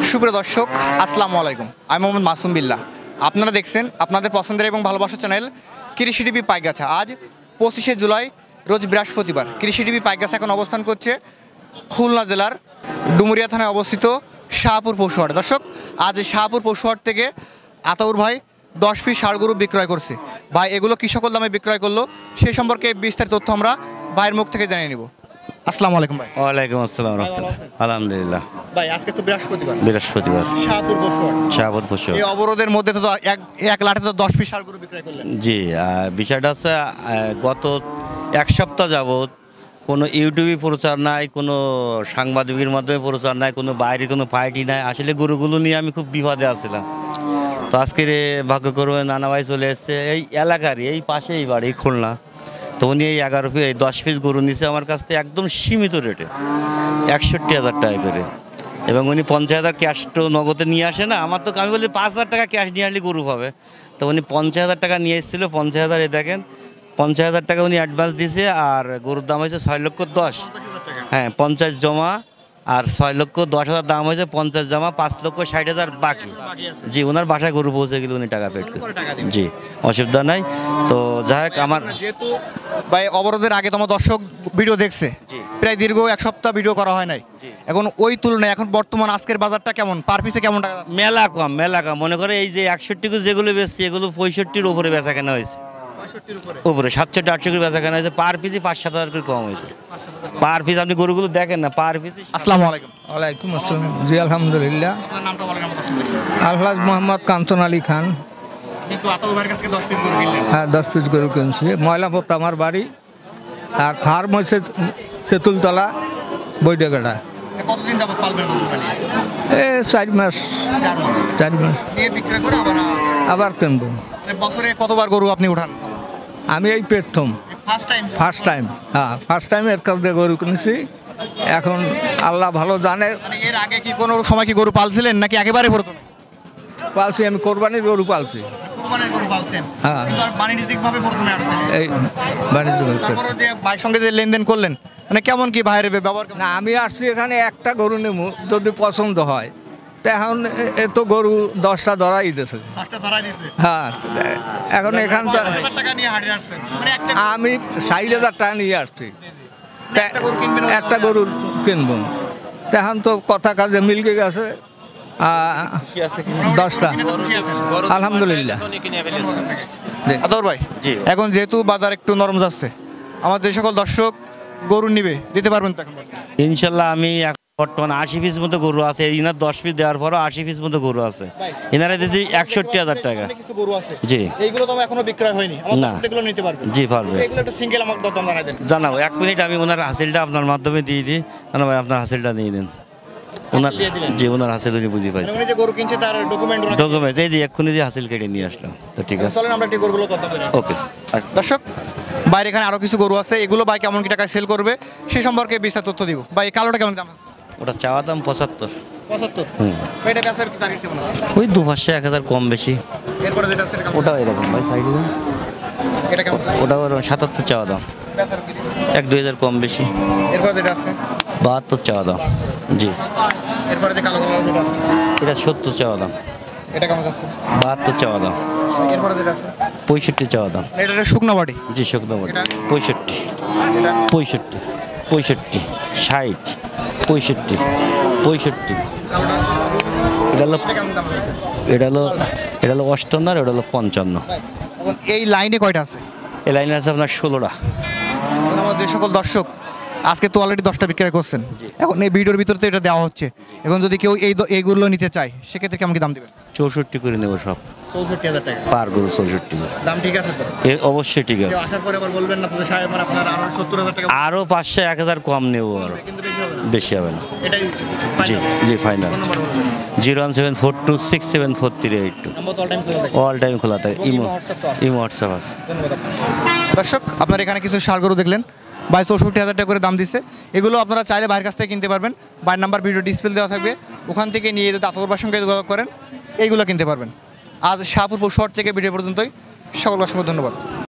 সুপ্রিয় দর্শক, আসসালামু আলাইকুম। আমি মোহাম্মদ মাসুম বিল্লাহ। আপনারা দেখছেন আপনাদের পছন্দের এবং ভালোবাসার চ্যানেল কৃষি টিভি পাইকগাছা। আজ 25শে জুলাই, রোজ বৃহস্পতিবার। কৃষি টিভি পাইকগাছা এখন অবস্থান করছে খুলনা জেলার ডুমুরিয়া থানায় অবস্থিত শাহপুর পশুহাটে। দর্শক, আজ শাহপুর পশুহাট থেকে আতাউর ভাই 10 পিস ষাঁড় গরু বিক্রয় করছে। ভাই এগুলো কী সকল দামে বিক্রয় করলো সেই সম্পর্কে বিস্তারিত তথ্য আমরা ভাইয়ের মুখ থেকে জানিয়ে নিব। আসসালামু আলাইকুম ভাই। ওয়ালাইকুম আসসালাম রাহমাতুল্লাহ। আলহামদুলিল্লাহ। ভাই আজকে তো বৃহস্পতিবার, শাহপুর পশুহাট। এই অবরোধের মধ্যে তো এক লাঠে তো 10 পিস ষাঁড় গরু বিক্রয় করলেন। জি, বিষয়টা হচ্ছে গত এক সপ্তাহ যাবৎ কোনো ইউটিউবে প্রচার নাই, কোনো সাংবাদিকের মাধ্যমে প্রচার নাই, কোনো বাইরে কোনো পার্টি নাই। আসলে গরুগুলো নিয়ে আমি খুব বিপদে আছিলাম। তো আজকের ভাগ্য করবে নানা ভাই চলে এসছে এই এলাকারই, এই পাশেই বাড়ি খুলনা। তো উনি এই 10 পিস গরু নিচ্ছে আমার কাছ থেকে একদম সীমিত রেটে 61,000 টাকা করে, এবং উনি 50,000 ক্যাশ তো নগদে নিয়ে আসে না। আমার তো আমি বলি 5,000 টাকা ক্যাশ নিয়ে আসলে গরু পাবে। তো উনি 50,000 টাকা নিয়ে এসেছিলো। 50,000 দেখেন 50,000 টাকা উনি অ্যাডভান্স দিয়েছে, আর গরুর দাম হয়েছে 6,10,000। হ্যাঁ, 50 জমা আর 6,10,000 দাম হয়েছে। 50 জমা 5,60,000 বাকি। জি, ওনার বাসায় গরু পৌঁছে গেলে উনি টাকা পেড করে। জি, অসুবিধা নাই। তো যাই হোক, আমার যেহেতু ভাই অবরোধের আগে তোমার দর্শক ভিডিও দেখছে, প্রায় দীর্ঘ এক সপ্তাহ ভিডিও করা হয় নাই। এখন ওই তুলনায় এখন বর্তমান আজকের বাজারটা কেমন, পার পিসে কেমন টাকা? মেলা কম। মনে করে এই যে 61 যেগুলো বেচছি এগুলো 65-র উপরে বেচা কেনা হয়েছে। উপরে 67-68 করে বেচা কেনা হয়েছে। পার পিসে 5-7 হাজার করে কম হয়েছে। পার পিস আপনি গরুগুলো দেখেন না, পার পিস। আসসালামু আলাইকুম। ওয়ালাইকুম আসসালাম। জি আলহামদুলিল্লাহ। আপনার নামটা বলেন আমাদের কাছে। আলহাজ মোহাম্মদ কাঞ্চন আলী খান। কিন্তু আতাউর ভাইয়ের কাছ থেকে 10 পিস গরু কিনলেন। হ্যাঁ, 10 পিস গরু কিনছি। ময়লাপত্র আমার বাড়ি, আর ফার্ম হচ্ছে তেঁতুলতলা, বৈডাগাড়া। কতদিন যাবত পালবেন গরু? 4 মাস। 4 মাস নিয়ে বিক্রি করে আবার কিনবো। বছরে কতবার গরু আপনি উঠান? আমি এই প্রথম, ফার্স্ট টাইম এর কাছ দিয়ে গরু কিনেছি। এখন আল্লাহ ভালো জানে। এর আগে কি কোনো সময় কি গরু পালছিলেন নাকি একেবারে প্রথমে? পালছি, আমি কোরবানির গরু পালছি। কোরবানির গরু পালছেন? হ্যাঁ। কিন্তু বাণিজ্যিকভাবে প্রথমে আসছেন। এই বাণিজ্য। তারপরে যে ভাইয়ের সঙ্গে যে লেনদেন করলেন, মানে কেমন কি ভাইয়ের ব্যবহার? না, আমি আসছি এখানে একটা গরু নেব, যদি পছন্দ হয়। তো এখন এত গরু 10টা ধরাই দিয়েছে। হ্যাঁ, এখন এখান আমি 60,000 টাকা নিয়ে আসছি। একটা গরু কিনবো। এখন তো কথা কাজে মিলকে গেছে 10টা। আলহামদুলিল্লাহ। আতাউর ভাই, এখন যেহেতু বাজার একটু নরম যাচ্ছে, আমার যে সকল দর্শক গরু নিবে দিতে পারবেন তো? এখন ইনশাল্লাহ আমি বর্তমানে 80 পিস মতো গরু আছে। ইনার 10 পিস দেওয়ার পরও 80 পিস মতো গরু আছে। ইনারা দিদি 61,000 টাকা। জি, এইগুলো তো এখনো বিক্রয় হয়নি। না, নিতে পারবে? জি পারবে। এগুলো একটু সিঙ্গেল আমাকে দাম জানাই দেন। জানাবো, 1 মিনিট আমি ওনার হাসিলটা আপনার মাধ্যমে দিয়ে দিই। না ভাই, আপনার হাসিলটা দিয়ে দিন। ওনার জি, ওনার হাসিল উনি বুঝে পাইছে। উনি যে গরু কিনছে তার ডকুমেন্ট এই যে এক্ষুনি যে হাসিল কেটে নিয়ে আসলাম। তো ঠিক আছে, চলেন আমরা একটু গরুগুলো কথা বলি। ওকে। দর্শক, বাইরে এখানে আরো কিছু গরু আছে, এগুলো ভাই কেমন কি টাকায় সেল করবে সেই সম্পর্কে বিস্তারিত তথ্য দিব। ভাই কালোটা কেমন দাম? ওটা চাওয়া দাম 75। 75? এটা বেচার তারিখ কেমন আছে? ওই 2-500 1,000 কম বেশি। এরপরে যেটা আছে ওটা এরকম ভাই, সাইডে এটা কেমন? ওটা 77 চাওয়া দাম। বেচার 1-2 হাজার কম বেশি। এরপরে যেটা আছে 72 চাওয়া দাম। জি। এরপরে যে কালো কালার যেটা আছে এটা 70 চাওয়া দাম। এটা কেমন আছে? 72 চাওয়া দাম। এরপরে যেটা আছে 65 চাওয়া দাম। এটা শুকনো বাড়ি? জি, শুকনো বাড়ি। 65 65 65 60 65 65। এটা হলো 58 আর এটা হলো 55। এই লাইনে কয়টা আছে? এই লাইনে আছে আপনার 16টা। আমার যে সকল দর্শক আজকে তো অলরেডি 10টা বিক্রয় করছেন, এখন এই ভিডিওর ভিতরে তো এটা দেওয়া হচ্ছে। এখন যদি কেউ এইগুলো নিতে চায় সেক্ষেত্রে কেমন কি দাম দেবেন? 64 করে নেব সব। 64,000 টাকা পার গরু 64। দাম ঠিক আছে তো? অবশ্যই ঠিক আছে। আসার পরে আবার বলবেন না তো সাহেব আপনার আরো 70,000 টাকা আরো 500-1,000 কম নেব, আরো বেশি হবে না। এটাই জি জি, ফাইনাল। 01742674382। অল টাইম খোলা থাকে। ইমো হোয়াটসঅ্যাপ আছে। দর্শক, আপনারা এখানে কিছু ষাঁড় গরু দেখলেন, 62,000 টাকা করে দাম দিচ্ছে। এগুলো আপনারা চাইলে ভাইয়ের কাছ থেকে কিনতে পারবেন। ভাইয়ের নাম্বার ভিডিও ডিসপ্লে দেওয়া থাকবে, ওখান থেকে নিয়ে যদি আতাউর ভাইয়ের সঙ্গে যোগাযোগ করেন এইগুলো কিনতে পারবেন। আজ শাহপুর পশুহাট থেকে ভিডিও পর্যন্তই। সকল অসংখ্য ধন্যবাদ।